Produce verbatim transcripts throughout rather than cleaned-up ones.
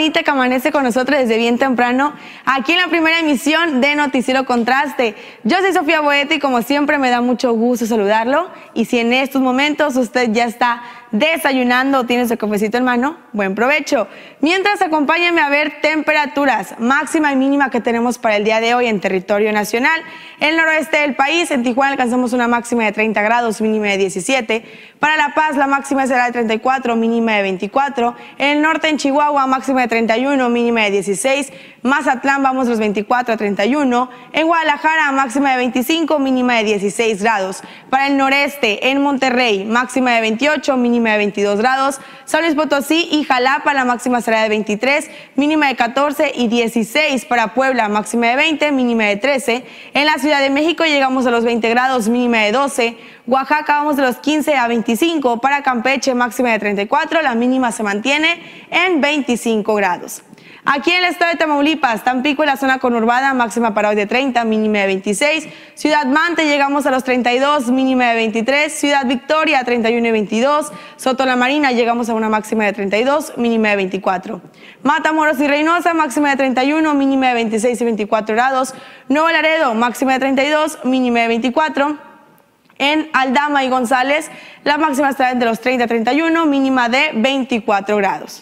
bonita que amanece con nosotros desde bien temprano, aquí en la primera emisión de Noticiero Contraste. Yo soy Sofía Boete y como siempre me da mucho gusto saludarlo. Y si en estos momentos usted ya está desayunando o tiene su cafecito en mano, buen provecho. Mientras, acompáñenme a ver temperaturas máxima y mínima que tenemos para el día de hoy en territorio nacional. En el noroeste del país, en Tijuana, alcanzamos una máxima de treinta grados, mínima de diecisiete. Para La Paz, la máxima será de treinta y cuatro, mínima de veinticuatro. En el norte, en Chihuahua, máxima de treinta y uno, mínima de dieciséis. Mazatlán, vamos los veinticuatro a treinta y uno. En Guadalajara, máxima de veinticinco, mínima de dieciséis grados. Para el noreste, en Monterrey, máxima de veintiocho, mínima de veintidós grados. San Luis Potosí y Jalapa, la máxima será de veintitrés, mínima de catorce y dieciséis. Para Puebla, máxima de veinte, mínima de trece. En la Ciudad de México llegamos a los veinte grados, mínima de doce. Oaxaca vamos de los quince a veinticinco. Para Campeche, máxima de treinta y cuatro, la mínima se mantiene en veinticinco grados. Aquí en el estado de Tamaulipas, Tampico y la zona conurbada, máxima para hoy de treinta, mínima de veintiséis. Ciudad Mante llegamos a los treinta y dos, mínima de veintitrés. Ciudad Victoria, treinta y uno y veintidós. Soto la Marina llegamos a una máxima de treinta y dos, mínima de veinticuatro. Matamoros y Reynosa, máxima de treinta y uno, mínima de veintiséis y veinticuatro grados. Nuevo Laredo, máxima de treinta y dos, mínima de veinticuatro. En Aldama y González, la máxima estará entre los treinta y treinta y uno, mínima de veinticuatro grados.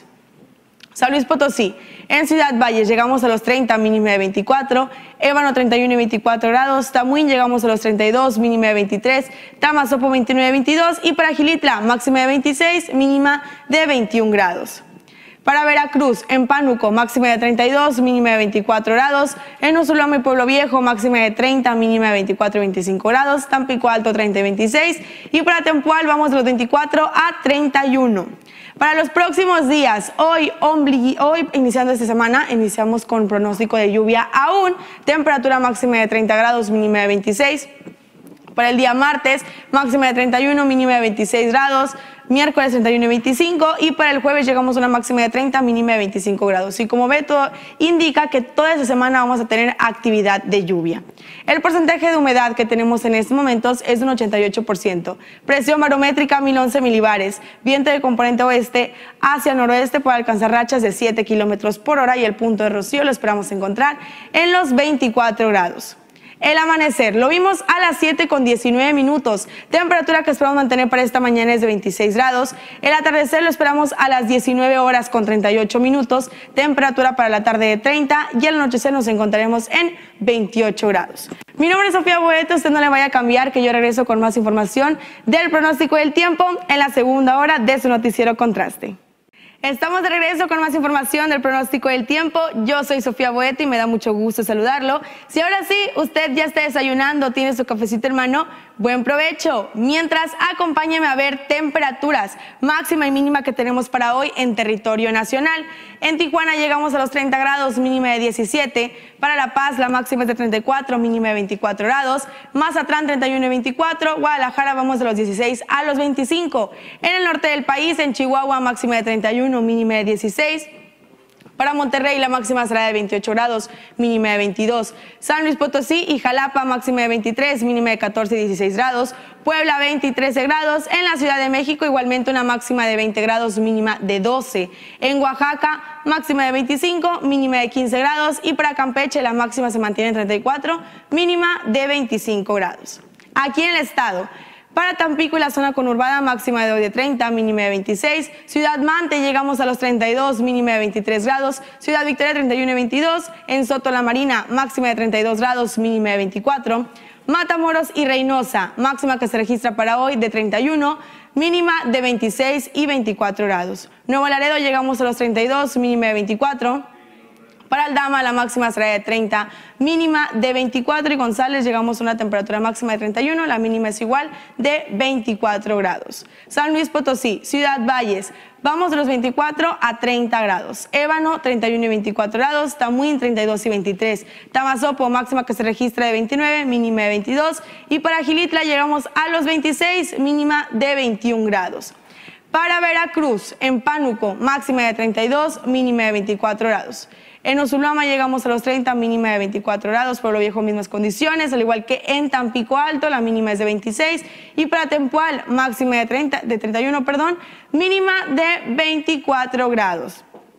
San Luis Potosí, en Ciudad Valles llegamos a los treinta, mínima de veinticuatro. Ébano, treinta y uno y veinticuatro grados. Tamuín llegamos a los treinta y dos, mínima de veintitrés. Tamazopo, veintinueve y veintidós. Y para Gilitla, máxima de veintiséis, mínima de veintiún grados. Para Veracruz, en Pánuco, máxima de treinta y dos, mínima de veinticuatro grados. En Usulama y Pueblo Viejo, máxima de treinta, mínima de veinticuatro y veinticinco grados. Tampico Alto, treinta y veintiséis. Y para Tempual, vamos de los veinticuatro a treinta y uno. Para los próximos días, hoy, hoy iniciando esta semana, iniciamos con pronóstico de lluvia aún. Temperatura máxima de treinta grados, mínima de veintiséis. Para el día martes, máxima de treinta y uno, mínima de veintiséis grados. Miércoles treinta y uno y veinticinco. Y para el jueves llegamos a una máxima de treinta, mínima de veinticinco grados. Y como ve, todo indica que toda esta semana vamos a tener actividad de lluvia. El porcentaje de humedad que tenemos en estos momentos es de un ochenta y ocho por ciento. Presión barométrica mil once milibares. Viento de componente oeste hacia noroeste puede alcanzar rachas de siete kilómetros por hora. Y el punto de rocío lo esperamos encontrar en los veinticuatro grados. El amanecer lo vimos a las siete con diecinueve minutos. Temperatura que esperamos mantener para esta mañana es de veintiséis grados. El atardecer lo esperamos a las diecinueve horas con treinta y ocho minutos. Temperatura para la tarde de treinta y al anochecer nos encontraremos en veintiocho grados. Mi nombre es Sofía Boete, usted no le vaya a cambiar que yo regreso con más información del pronóstico del tiempo en la segunda hora de su noticiero Contraste. Estamos de regreso con más información del pronóstico del tiempo. Yo soy Sofía Boete y me da mucho gusto saludarlo. Si ahora sí, usted ya está desayunando, tiene su cafecito en mano, buen provecho. Mientras, acompáñeme a ver temperaturas máxima y mínima que tenemos para hoy en territorio nacional. En Tijuana llegamos a los treinta grados, mínima de diecisiete. Para La Paz, la máxima es de treinta y cuatro, mínima de veinticuatro grados. Mazatlán, treinta y uno y veinticuatro. Guadalajara, vamos de los dieciséis a los veinticinco. En el norte del país, en Chihuahua, máxima de treinta y uno, mínima de dieciséis. Para Monterrey la máxima será de veintiocho grados, mínima de veintidós. San Luis Potosí y Jalapa máxima de veintitrés, mínima de catorce y dieciséis grados. Puebla veinte y trece grados. En la Ciudad de México igualmente una máxima de veinte grados, mínima de doce. En Oaxaca máxima de veinticinco, mínima de quince grados. Y para Campeche la máxima se mantiene en treinta y cuatro, mínima de veinticinco grados. Aquí en el estado, para Tampico y la zona conurbada, máxima de hoy de treinta, mínima de veintiséis. Ciudad Mante llegamos a los treinta y dos, mínima de veintitrés grados. Ciudad Victoria, treinta y uno y veintidós. En Soto la Marina, máxima de treinta y dos grados, mínima de veinticuatro. Matamoros y Reynosa, máxima que se registra para hoy de treinta y uno, mínima de veintiséis y veinticuatro grados. Nuevo Laredo llegamos a los treinta y dos, mínima de veinticuatro. Para Aldama la máxima será de treinta, mínima de veinticuatro. Y González llegamos a una temperatura máxima de treinta y uno, la mínima es igual de veinticuatro grados. San Luis Potosí, Ciudad Valles, vamos de los veinticuatro a treinta grados. Ébano, treinta y uno y veinticuatro grados. Tamuín, treinta y dos y veintitrés. Tamazopo, máxima que se registra de veintinueve, mínima de veintidós. Y para Gilitla llegamos a los veintiséis, mínima de veintiún grados. Para Veracruz, en Pánuco, máxima de treinta y dos, mínima de veinticuatro grados. En Usulama llegamos a los treinta, mínima de veinticuatro grados. Pueblo Viejo, mismas condiciones, al igual que en Tampico Alto, la mínima es de veintiséis. Y para Tempual, máxima de, treinta, de treinta y uno, perdón, mínima de veinticuatro grados.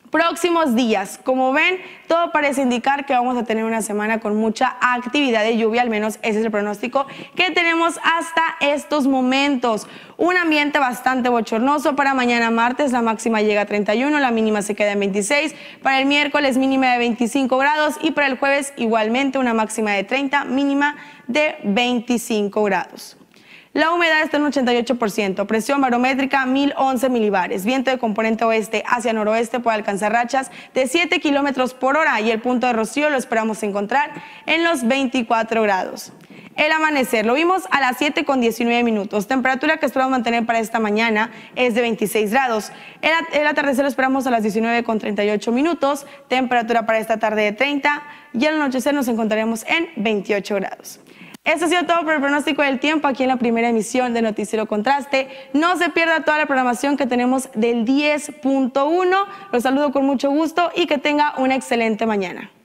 Próximos días, como ven, todo parece indicar que vamos a tener una semana con mucha actividad de lluvia, al menos ese es el pronóstico que tenemos hasta estos momentos. Un ambiente bastante bochornoso para mañana martes, la máxima llega a treinta y uno, la mínima se queda en veintiséis, para el miércoles mínima de veinticinco grados y para el jueves igualmente una máxima de treinta, mínima de veinticinco grados. La humedad está en un ochenta y ocho por ciento, presión barométrica mil once milibares, viento de componente oeste hacia noroeste puede alcanzar rachas de siete kilómetros por hora y el punto de rocío lo esperamos encontrar en los veinticuatro grados. El amanecer lo vimos a las siete con diecinueve minutos, temperatura que esperamos mantener para esta mañana es de veintiséis grados. El, el atardecer lo esperamos a las diecinueve con treinta y ocho minutos, temperatura para esta tarde de treinta y al anochecer nos encontraremos en veintiocho grados. Esto ha sido todo por el pronóstico del tiempo aquí en la primera emisión de Noticiero Contraste. No se pierda toda la programación que tenemos del diez punto uno. Los saludo con mucho gusto y que tenga una excelente mañana.